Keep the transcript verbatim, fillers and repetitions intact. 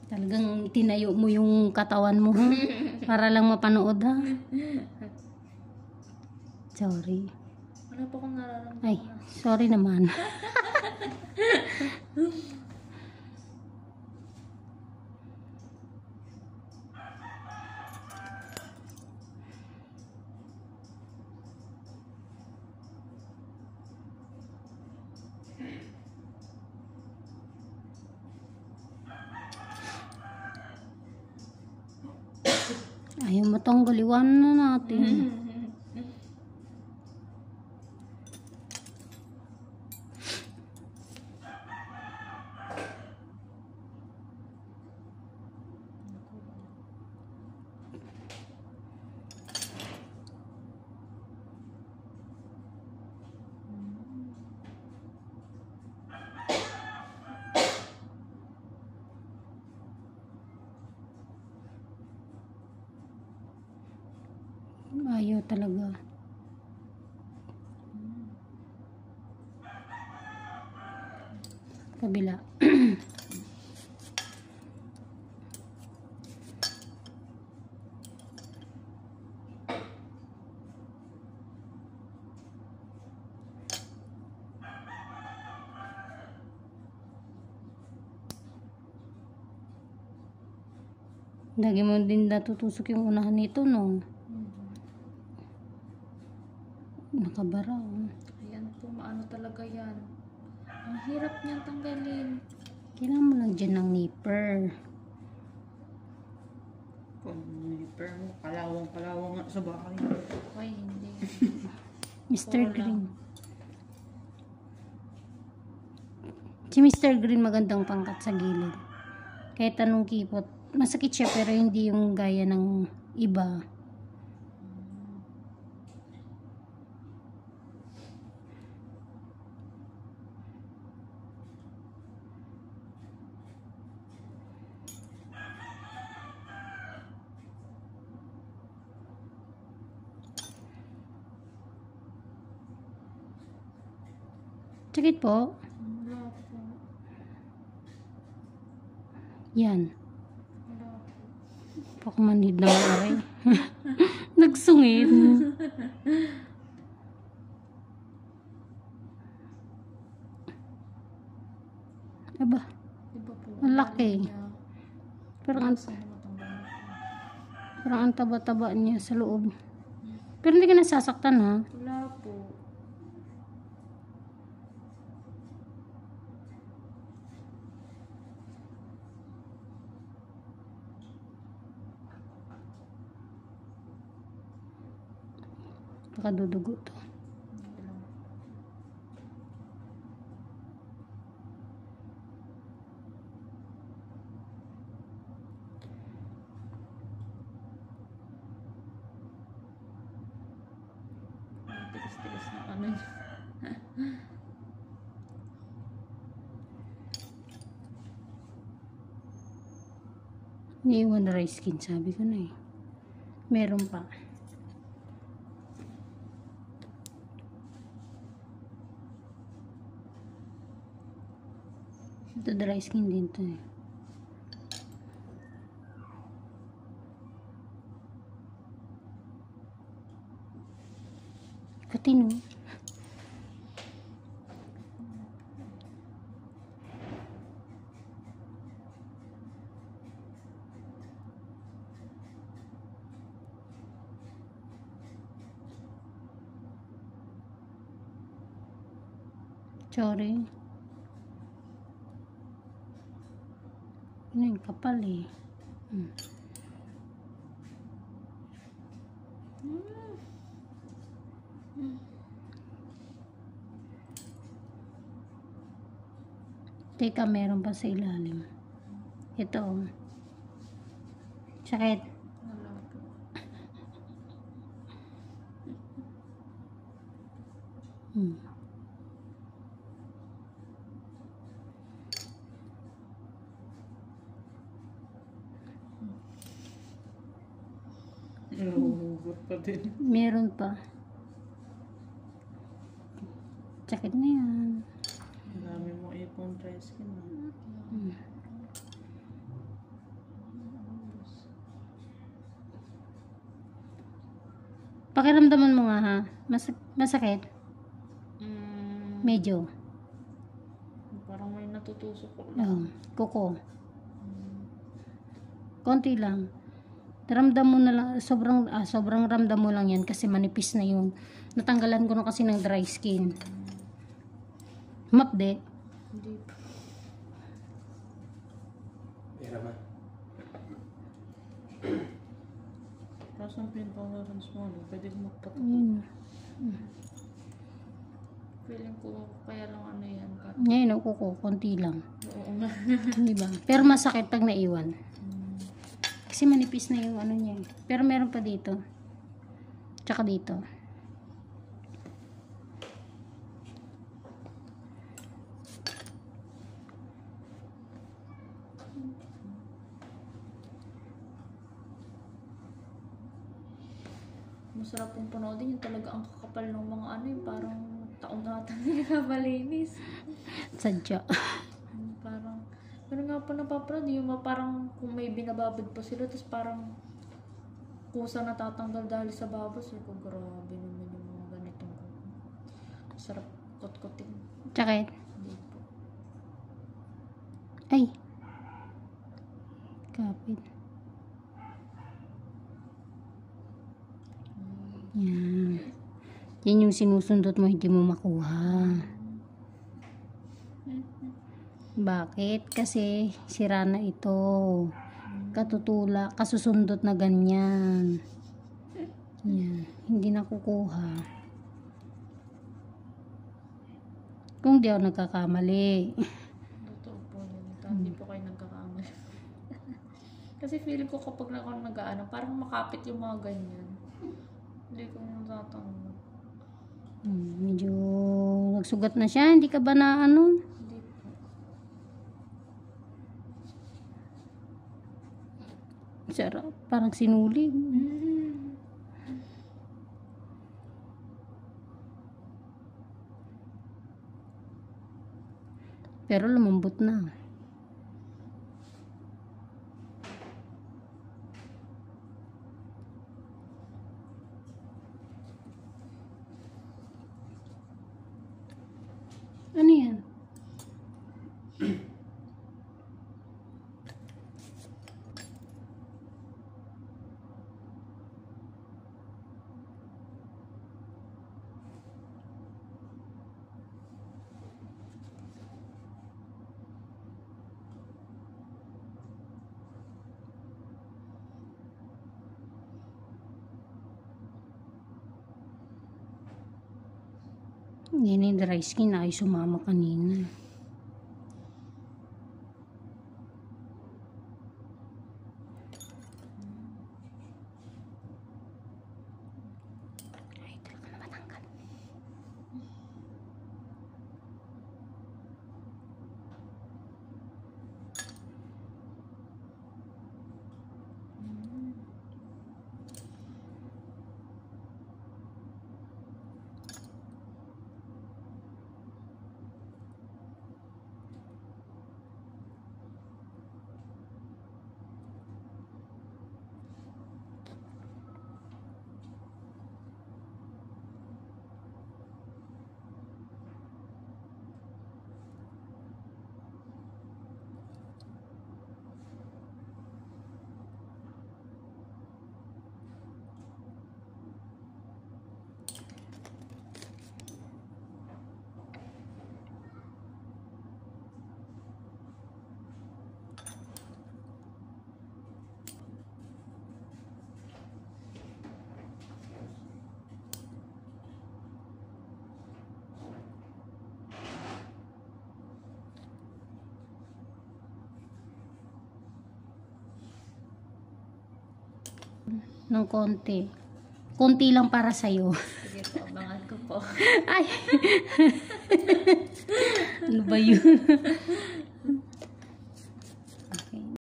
Talagang tinayo mo yung katawan mo, ha? Para lang mapanood, ha? Sorry. Wala pa akong nararamdaman. Ay, sorry naman. Ayaw matanggal, iwanan na natin. Ayaw talaga. Kabila. Lagi mo din natutusok yung unahan nito, no? Nakabara, oh. Ayan po, maano talaga yan. Ang hirap niyang tanggalin. Kailangan mo lang dyan ng nipper. Kung nipper mo, kalawang-kalawang nga sa bahay. Ay, hindi. mister Wala. Green. Si mister Green magandang pangkat sa gilid. Kahit anong kipot. Masakit siya pero hindi yung gaya ng iba. Sakit po. Wala po. Yan. Wala po. Pakamanhid na maray. Nagsungit. Aba, Diba po? ang laki. niya. Parang ang, Saan matanggal na po? parang ang taba-taba niya sa loob. Pero hindi ka nasasaktan, ha? Wala po. Baka dudugo to. Wala. Ang tigas-tigas ng ano niya. Iniiwan na rice skin, sabi ko na eh. Meron pa. Ito dry skin din to eh. Katino. Sorry. Ano yung kapal eh. Hmm. Teka, meron pa sa ilalim. Ito. oh. Sakit. Wala po. Hmm. Nahuhugot pa din. Meron pa. Sakit na yan. Ang dami mong ipong dry skin. ah. Hmm. Pakiramdaman mo nga ha. Mas masakit? Mm, Medyo. parang may natutusok ko lang. Oh, kuko. Konti lang. Ramdam mo na lang, sobrang, ah, sobrang ramdam mo lang yan kasi manipis na yun. Natanggalan ko na kasi ng dry skin. Mapde. Hindi pa. Pera ba? Tapos ang pintolerance mo, ano, pwede ko magpatuloy. Ayun. Feeling ko kaya lang ano yan. Kat. Ngayon, ang kuko, konti lang. Oo nga. Diba? Pero masakit pag naiwan. Kasi manipis na yung ano niya. eh. Pero meron pa dito. Tsaka dito. Masarap pong panoodin yung talaga ang kakapal ng mga ano yung parang taon natin nakabalinis. Sadya. Parang, pero nga po napapanood yung mga parang kung may binababad pa sila tapos parang kusa natatanggal dahil sa babas. Eh, kung grabe naman yung mga ganitong sarap kot-kotin. Tsaka, Hindi po. ay. Kapit. Yan. Yan yung sinusundot mo, hindi mo makuha. Bakit? Kasi sira na ito. Katutula, kasusundot na ganyan. Yan. Hindi nakukuha. Kung di ako nagkakamali. Totoo po yun. Hindi po kayo nagkakamali. Kasi feeling ko kapag na ako nag-ano, parang makapit yung mga ganyan. Hindi ko natatanong. Hmm, medyo nagsugat na siya. Hindi ka ba na ano? Hindi po. Sarap. Parang sinuli. Pero lumambot na. Ano yan? Yan yung dry skin na ay sumama kanina. Ay, talaga na matanggal. Ng konti. Konti lang para sa'yo. Sige po, abangan ko po. Ay! Ano ba yun?